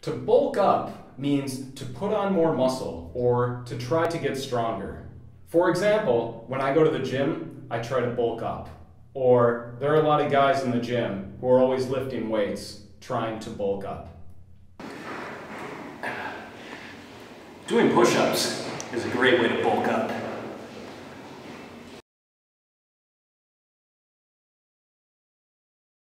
To bulk up means to put on more muscle or to try to get stronger. For example, when I go to the gym, I try to bulk up. Or there are a lot of guys in the gym who are always lifting weights, trying to bulk up. Doing push-ups is a great way to bulk up.